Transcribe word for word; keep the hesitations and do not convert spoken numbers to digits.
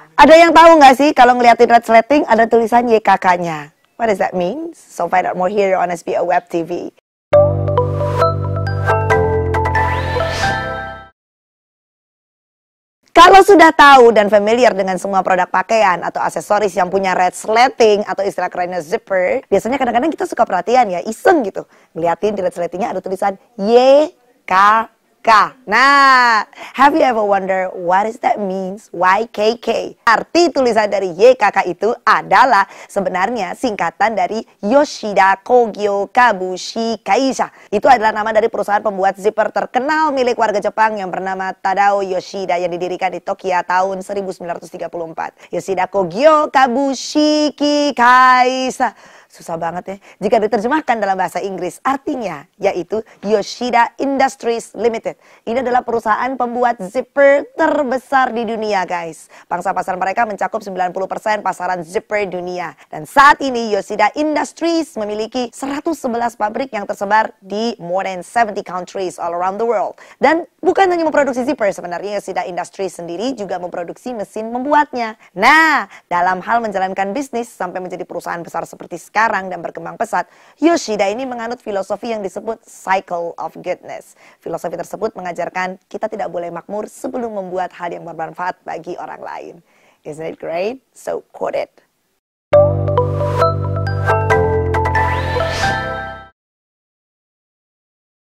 Ada yang tahu nggak sih kalau ngeliatin resleting ada tulisan Y K K-nya? What does that mean? So find out more here on S B O Web T V. Kalau sudah tahu dan familiar dengan semua produk pakaian atau aksesoris yang punya resleting atau istilah kerennya zipper, biasanya kadang-kadang kita suka perhatian ya, iseng gitu. Ngeliatin di resletingnya ada tulisan Y K K. Nah, have you ever wonder what does that means? Y K K. Arti tulisan dari Y K K itu adalah sebenarnya singkatan dari Yoshida Kogyo Kabushi Kaisha. Itu adalah nama dari perusahaan pembuat zipper terkenal milik warga Jepang yang bernama Tadao Yoshida yang didirikan di Tokyo tahun seribu sembilan ratus tiga puluh empat. Yoshida Kogyo Kabushi Kaisha. Susah banget ya. Jika diterjemahkan dalam bahasa Inggris, artinya yaitu Yoshida Industries Limited. Ini adalah perusahaan pembuat zipper terbesar di dunia, guys. Pangsa pasar mereka mencakup sembilan puluh persen pasaran zipper dunia. Dan saat ini Yoshida Industries memiliki seratus sebelas pabrik yang tersebar di more than seventy countries all around the world. Dan bukan hanya memproduksi zipper, sebenarnya Yoshida Industries sendiri juga memproduksi mesin membuatnya. Nah, dalam hal menjalankan bisnis sampai menjadi perusahaan besar seperti sekarang, sekarang dan berkembang pesat, Yoshida ini menganut filosofi yang disebut cycle of goodness. Filosofi tersebut mengajarkan kita tidak boleh makmur sebelum membuat hal yang bermanfaat bagi orang lain. Isn't it great? So quote it.